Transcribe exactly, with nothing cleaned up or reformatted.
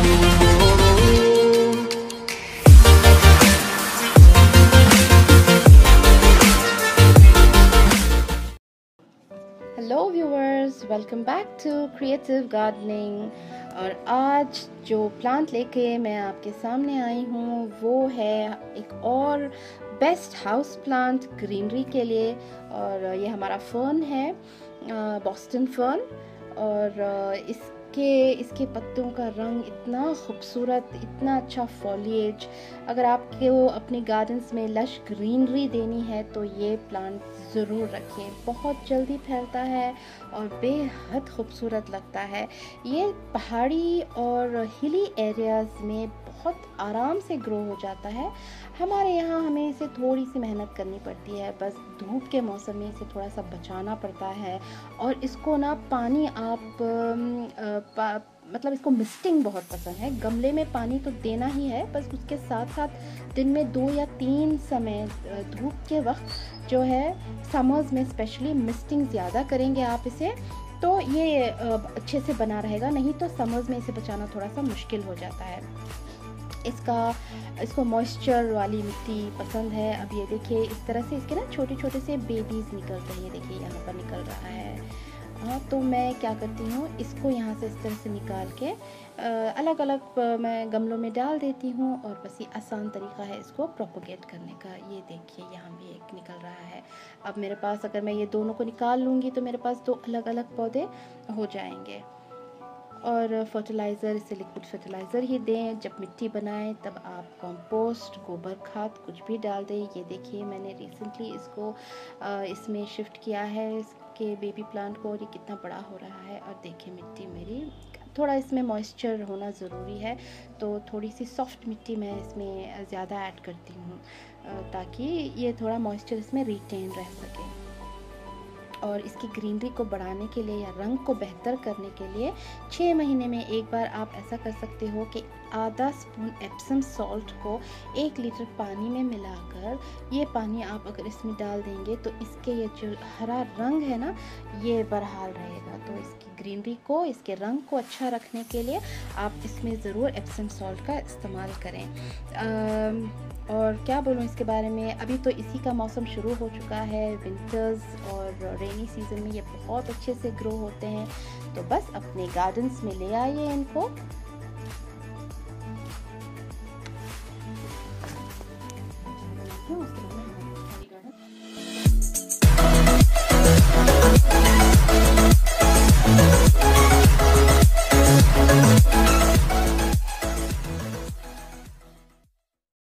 Hello viewers, welcome back to creative gardening. और आज जो प्लांट लेके मैं आपके सामने आई हूँ वो है एक और बेस्ट हाउस प्लांट ग्रीनरी के लिए। और ये हमारा फर्न है, बॉस्टन फर्न। और इसके इसके पत्तों का रंग इतना खूबसूरत, इतना अच्छा फॉलिएज। अगर आपको अपने गार्डन्स में लश ग्रीनरी देनी है तो ये प्लांट ज़रूर रखें। बहुत जल्दी फैलता है और बेहद खूबसूरत लगता है। ये पहाड़ी और हिली एरियाज़ में बहुत आराम से ग्रो हो जाता है। हमारे यहाँ हमें इसे थोड़ी सी मेहनत करनी पड़ती है, बस धूप के मौसम में इसे थोड़ा सा बचाना पड़ता है। और इसको ना पानी आप आ, मतलब इसको मिस्टिंग बहुत पसंद है। गमले में पानी तो देना ही है, बस उसके साथ साथ दिन में दो या तीन समय धूप के वक्त जो है समर्स में स्पेशली मिस्टिंग ज़्यादा करेंगे आप इसे, तो ये अच्छे से बना रहेगा। नहीं तो समर्स में इसे बचाना थोड़ा सा मुश्किल हो जाता है। इसका इसको मॉइस्चर वाली मिट्टी पसंद है। अब ये देखिए इस तरह से इसके ना छोटे छोटे से बेबीज़ निकलते हैं। ये देखिए यहाँ पर निकल रहा है। हाँ, तो मैं क्या करती हूँ, इसको यहाँ से इस तरह से निकाल के अलग अलग मैं गमलों में डाल देती हूँ। और बस ये आसान तरीका है इसको प्रोपोगेट करने का। ये देखिए यहाँ भी एक निकल रहा है। अब मेरे पास अगर मैं ये दोनों को निकाल लूँगी तो मेरे पास दो अलग अलग पौधे हो जाएंगे। और फर्टिलाइज़र, इसे लिक्विड फर्टिलाइज़र ही दें। जब मिट्टी बनाएं तब आप कंपोस्ट, गोबर खाद कुछ भी डाल दें। ये देखिए मैंने रिसेंटली इसको इसमें शिफ्ट किया है, इसके बेबी प्लांट को, और ये कितना बड़ा हो रहा है। और देखिए मिट्टी मेरी, थोड़ा इसमें मॉइस्चर होना ज़रूरी है, तो थोड़ी सी सॉफ्ट मिट्टी मैं इसमें ज़्यादा ऐड करती हूँ ताकि ये थोड़ा मॉइस्चर इसमें रिटेन रह सके। और इसकी ग्रीनरी को बढ़ाने के लिए या रंग को बेहतर करने के लिए छः महीने में एक बार आप ऐसा कर सकते हो कि आधा स्पून एप्सम सॉल्ट को एक लीटर पानी में मिलाकर, ये पानी आप अगर इसमें डाल देंगे तो इसके ये जो हरा रंग है ना, ये बरहाल रहेगा। तो इसकी ग्रीनरी को, इसके रंग को अच्छा रखने के लिए आप इसमें ज़रूर एप्सम सॉल्ट का इस्तेमाल करें। आ, और क्या बोलूँ इसके बारे में, अभी तो इसी का मौसम शुरू हो चुका है। विंटर्स और रेनी सीजन में ये बहुत अच्छे से ग्रो होते हैं। तो बस अपने गार्डन्स में ले आइए इनको।